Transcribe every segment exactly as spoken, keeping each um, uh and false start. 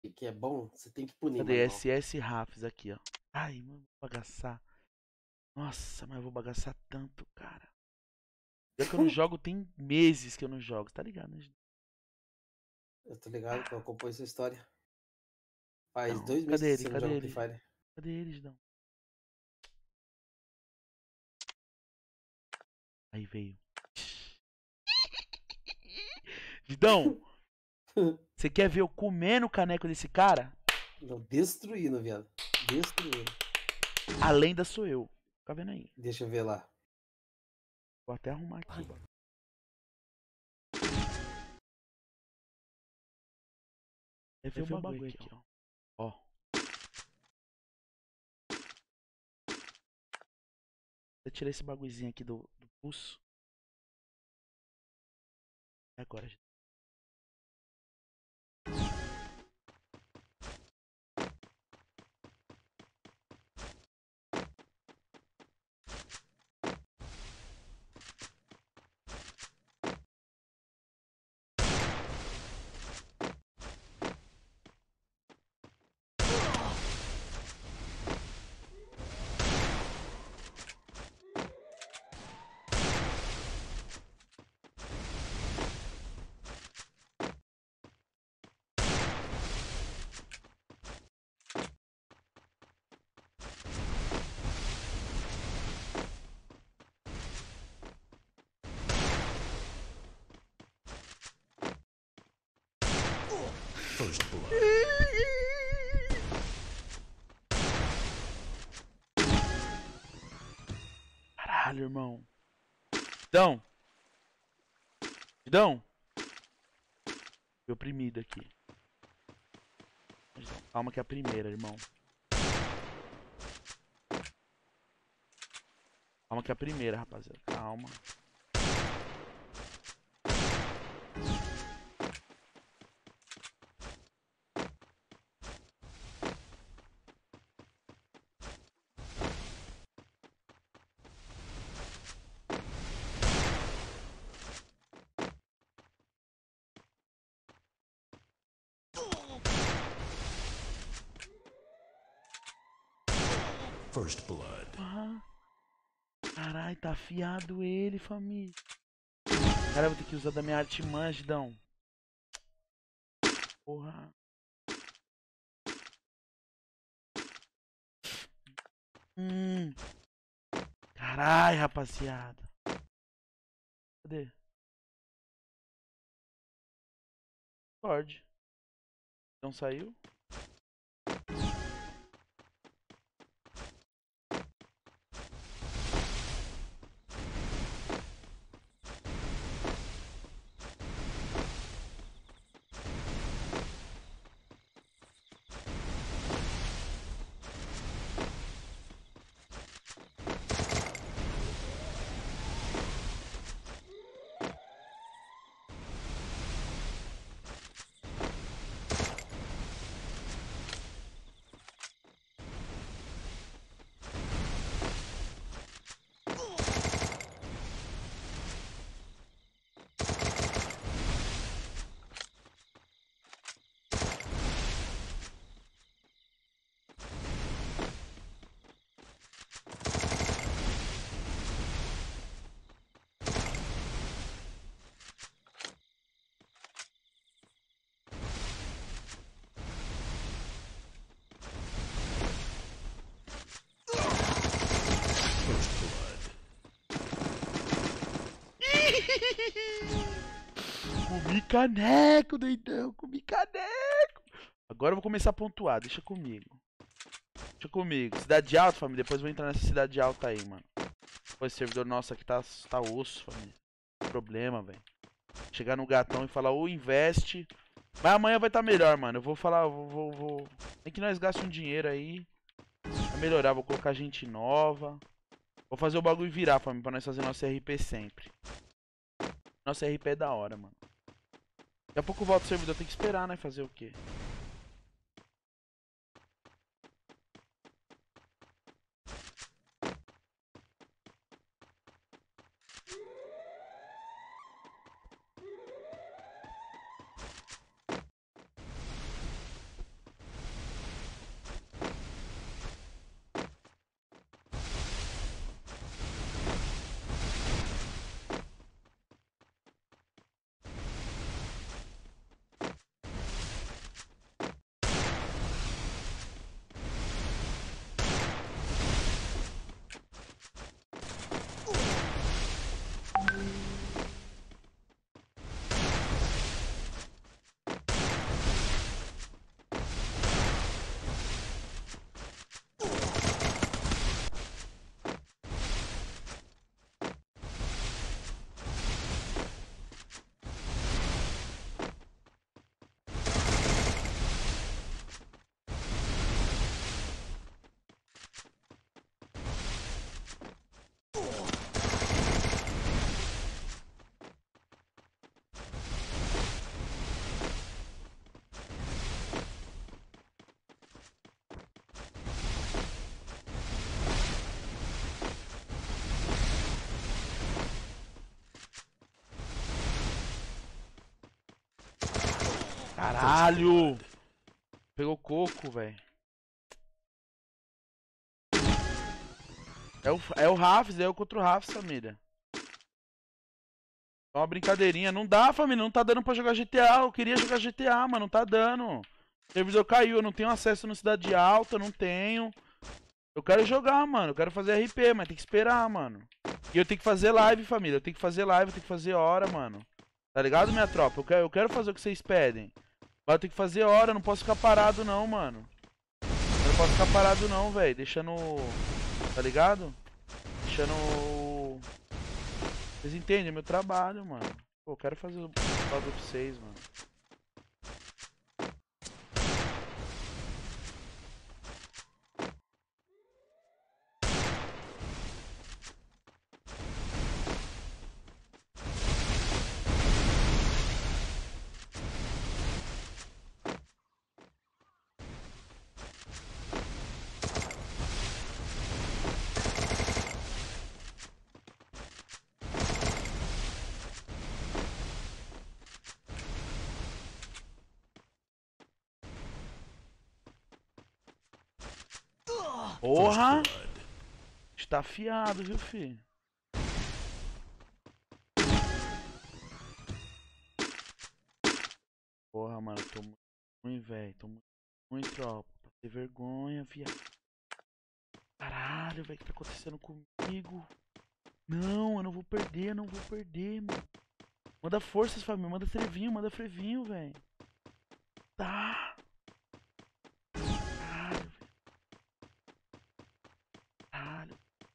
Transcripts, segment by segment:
O que é bom, você tem que punir, Cadê? mano. S S Rafs aqui, ó. Ai, mano, vou bagaçar. Nossa, mas eu vou bagaçar tanto, cara. Já que eu não jogo, tem meses que eu não jogo, tá ligado, né? Eu tô ligado que eu acompanho essa história. Faz Não, dois meses cadê que ele? você não Cadê joga Free ele? Fire. Cadê eles, não? Aí veio. Vidão, você quer ver eu comendo o caneco desse cara? Não, destruindo, viado. Destruindo. A lenda sou eu. Fica vendo aí. Deixa eu ver lá. Vou até arrumar aqui, mano. Deve ver o bagulho, bagulho aqui, ó. Ó. Eu tirei esse bagulhozinho aqui do, do pulso. É agora, gente. First blood. Caralho, irmão. Vidão. Vidão. Fui oprimido aqui. Calma que é a primeira, irmão. Calma que é a primeira, rapaziada. Calma. First blood. Ah, caralho, tá afiado ele, família. Cara, eu vou ter que usar da minha artimanha, Gidão. Porra. Hum. Caralho, rapaziada. Cadê? Pode. Não saiu? Comi caneco, doidão. Comi caneco. Agora eu vou começar a pontuar. Deixa comigo. Deixa comigo. Cidade alta, família. Depois eu vou entrar nessa cidade alta aí, mano. Pô, esse servidor nosso aqui tá, tá osso, família. Problema, velho. Chegar no gatão e falar, ou investe. Mas amanhã vai estar tá melhor, mano. Eu vou falar, vou, vou, vou. Tem que nós gastar um dinheiro aí. Vai melhorar, vou colocar gente nova. Vou fazer o bagulho virar, família, pra nós fazer nosso R P sempre. Nosso R P é da hora, mano. Daqui a pouco volta o servidor, tem que esperar, né? Fazer o quê? Caralho! Pegou coco, velho. É o, é o Rafs, é eu contra o Rafs, família. É uma brincadeirinha. Não dá, família. Não tá dando pra jogar G T A. Eu queria jogar G T A, mas não tá dando. O servidor caiu. Eu não tenho acesso no Cidade Alta. Não tenho. Eu quero jogar, mano. Eu quero fazer R P, mas tem que esperar, mano. E eu tenho que fazer live, família. Eu tenho que fazer live, eu tenho que fazer hora, mano. Tá ligado, minha tropa? Eu quero, eu quero fazer o que vocês pedem. Mas eu tenho que fazer hora. Eu não posso ficar parado, não, mano. Eu não posso ficar parado, não, velho. Deixando... Tá ligado? Deixando... Vocês entendem? É meu trabalho, mano. Pô, eu quero fazer o bagulho pra vocês, mano. Porra! Está afiado, viu, filho? Porra, mano, eu tô muito ruim, velho. Tô muito ruim, tropa. Pra ter vergonha, viado. Caralho, velho, o que tá acontecendo comigo? Não, eu não vou perder, eu não vou perder, mano. Manda forças, família. Manda trevinho, manda frevinho, velho. Tá. Caralho, velho. Caralho.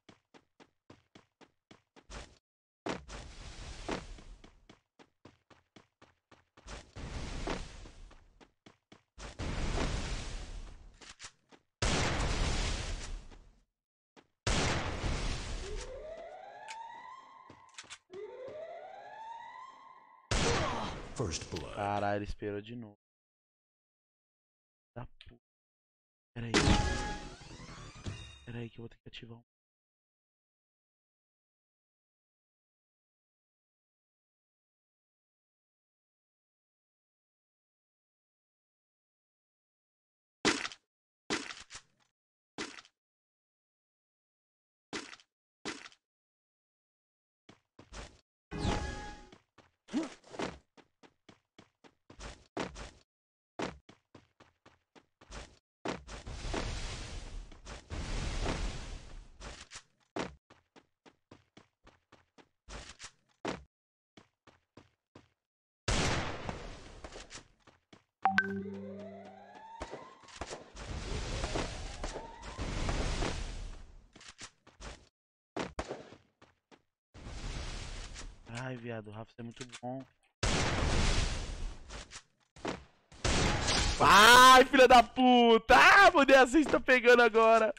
First blood. Caralho, ele esperou de novo. Da puta. Pera aí. Pera aí que eu vou ter que ativar um. Ai, viado, o Rafa é muito bom. Ai, filha da puta! Ah, mudei a sense, tá pegando agora.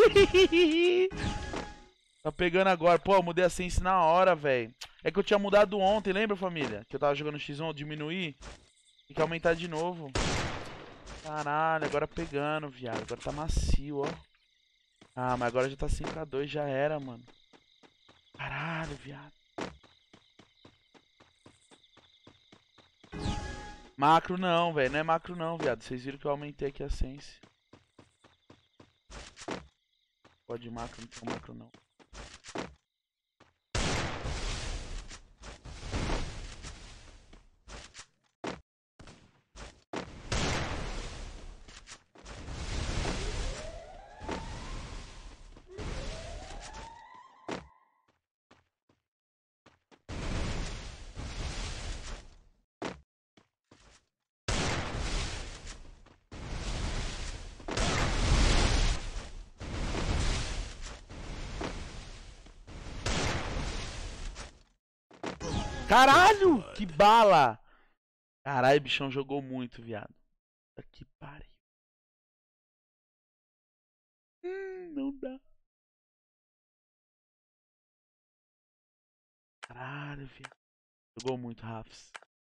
Tá pegando agora. Pô, eu mudei a sense na hora, velho. É que eu tinha mudado ontem, lembra, família? Que eu tava jogando X um, eu diminuí. Tem que aumentar de novo. Caralho, agora pegando, viado. Agora tá macio, ó. Ah, mas agora já tá cinco a dois, já era, mano. Caralho, viado. Macro não, velho. Não é macro não, viado. Vocês viram que eu aumentei aqui a sense. Pode macro, não tem macro não. Caralho! Que bala! Caralho, o bichão jogou muito, viado. Puta que pariu. Hum, não dá. Caralho, viado. Jogou muito, Rafs.